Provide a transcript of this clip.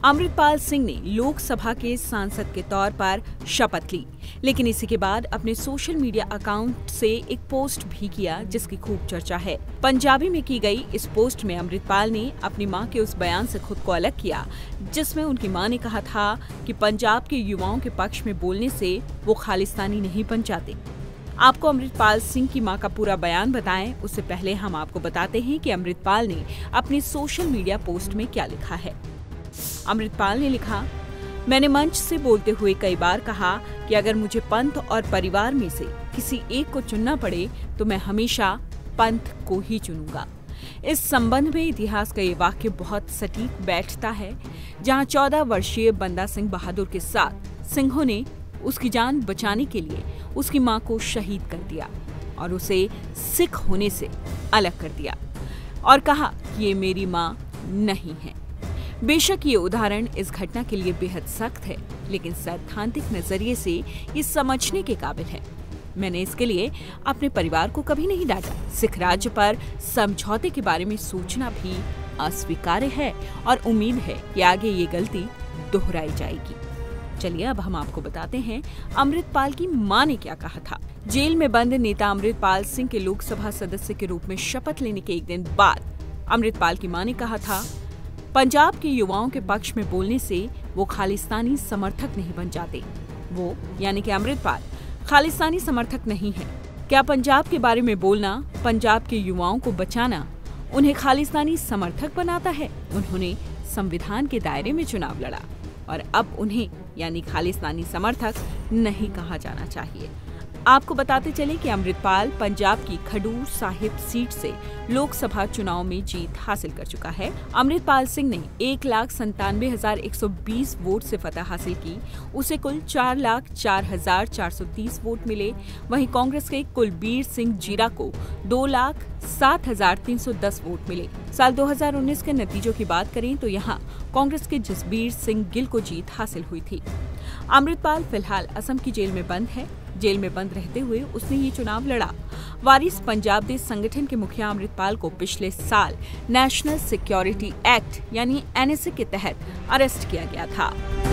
अमृतपाल सिंह ने लोकसभा के सांसद के तौर पर शपथ ली, लेकिन इसी के बाद अपने सोशल मीडिया अकाउंट से एक पोस्ट भी किया जिसकी खूब चर्चा है। पंजाबी में की गई इस पोस्ट में अमृतपाल ने अपनी मां के उस बयान से खुद को अलग किया जिसमें उनकी मां ने कहा था कि पंजाब के युवाओं के पक्ष में बोलने से वो खालिस्तानी नहीं बन जाते। आपको अमृतपाल सिंह की मां का पूरा बयान बताएं उससे पहले हम आपको बताते हैं कि अमृतपाल ने अपनी सोशल मीडिया पोस्ट में क्या लिखा है। अमृतपाल ने लिखा, मैंने मंच से बोलते हुए कई बार कहा कि अगर मुझे पंथ और परिवार में से किसी एक को चुनना पड़े तो मैं हमेशा पंथ को ही चुनूंगा। इस संबंध में इतिहास का ये वाक्य बहुत सटीक बैठता है, जहां 14 वर्षीय बंदा सिंह बहादुर के साथ सिंहों ने उसकी जान बचाने के लिए उसकी मां को शहीद कर दिया और उसे सिख होने से अलग कर दिया और कहा कि ये मेरी मां नहीं है। बेशक ये उदाहरण इस घटना के लिए बेहद सख्त है, लेकिन सैद्धांतिक नजरिए से ये समझने के काबिल है। मैंने इसके लिए अपने परिवार को कभी नहीं डांटा। सिख राज्य पर समझौते के बारे में सोचना भी अस्वीकार्य है और उम्मीद है कि आगे ये गलती दोहराई जाएगी। चलिए अब हम आपको बताते हैं अमृतपाल की मां ने क्या कहा था। जेल में बंद नेता अमृतपाल सिंह के लोकसभा सदस्य के रूप में शपथ लेने के एक दिन बाद अमृतपाल की मां ने कहा था, पंजाब के युवाओं के पक्ष में बोलने से वो खालिस्तानी समर्थक नहीं बन जाते। वो यानी कि अमृतपाल खालिस्तानी समर्थक नहीं है। क्या पंजाब के बारे में बोलना, पंजाब के युवाओं को बचाना उन्हें खालिस्तानी समर्थक बनाता है? उन्होंने संविधान के दायरे में चुनाव लड़ा और अब उन्हें यानी खालिस्तानी समर्थक नहीं कहा जाना चाहिए। आपको बताते चले कि अमृतपाल पंजाब की खडूर साहिब सीट से लोकसभा चुनाव में जीत हासिल कर चुका है। अमृतपाल सिंह ने 1,97,120 वोट से फतह हासिल की। उसे कुल 4,04,430 वोट मिले। वहीं कांग्रेस के कुलबीर सिंह जीरा को 2,07,310 वोट मिले। साल 2019 के नतीजों की बात करें तो यहाँ कांग्रेस के जसबीर सिंह गिल को जीत हासिल हुई थी। अमृतपाल फिलहाल असम की जेल में बंद है। जेल में बंद रहते हुए उसने ये चुनाव लड़ा। वारिस पंजाब देश संगठन के मुखिया अमृतपाल को पिछले साल नेशनल सिक्योरिटी एक्ट यानी NSA के तहत अरेस्ट किया गया था।